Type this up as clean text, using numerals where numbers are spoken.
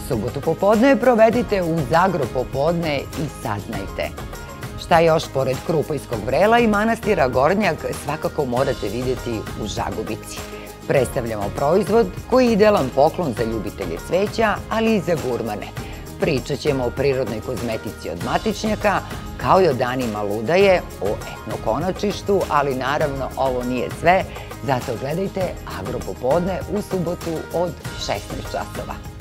Subotu popodne provedite uz Agropopodne i saznajte. Šta još pored Krupojskog vrela i manastira Gornjak svakako morate vidjeti u Žagubici. Predstavljamo proizvod koji je idealan poklon za ljubitelje cveća, ali i za gurmane. Pričat ćemo o prirodnoj kozmetici od matičnjaka, kao i o danima ludaje, o etnokonačištu, ali naravno ovo nije sve, zato gledajte Agropopodne u subotu od 16 časova.